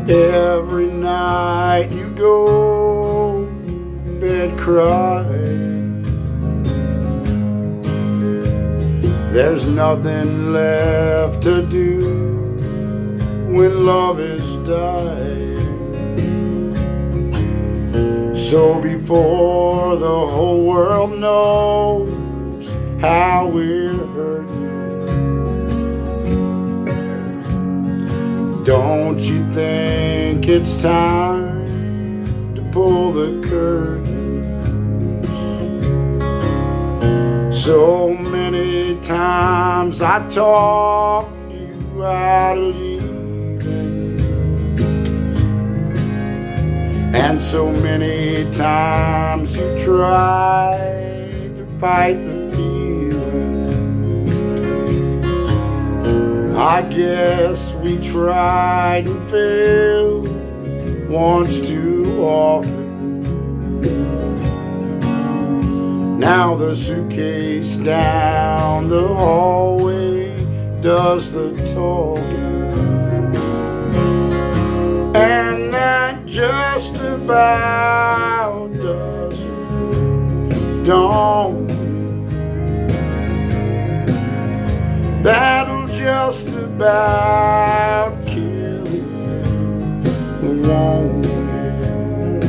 Every night you go to bed crying. There's nothing left to do when love is dying. So before the whole world knows how we're hurting, don't you think it's time to pull the curtain? So many times I talked you out of leaving, and so many times you tried to fight the feeling. I guess we tried and failed once too often. Now the suitcase down the hallway does the talking, and that just about does it, don't it? That'll just about kill you, won't it?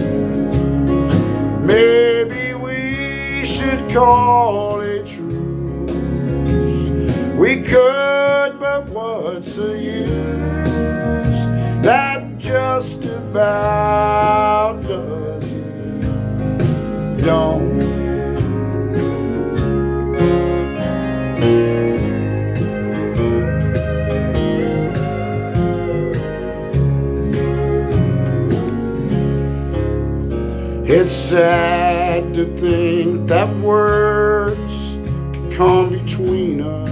Maybe we should call it truce. We could, but what's the use? That just about does it, don't it? It's sad to think that words can come between us,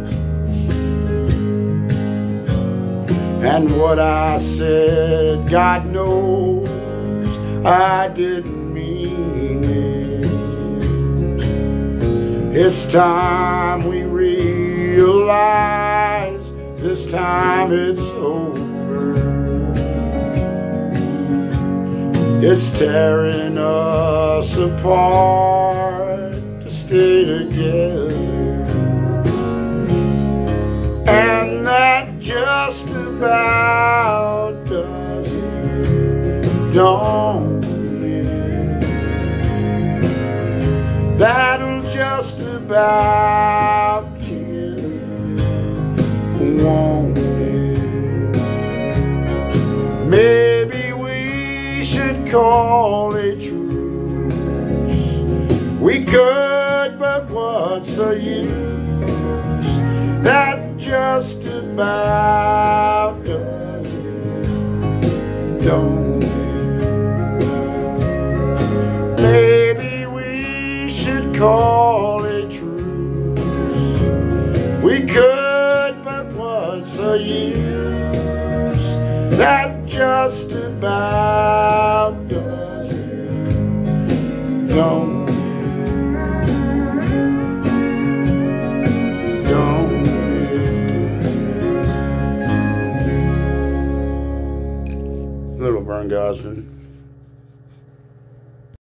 and what I said, God knows I didn't mean it. It's time we realize this time it's over. It's tearing us apart to stay together, and that just about does it, don't it? That'll just about kill it, won't it? Maybe we should call it truce. We could, but what's the use? That just about does it, don't it? Maybe we should call it truce. We could, but what's the use? That just about does it, don't it? Don't it? Little Vern Gosdin.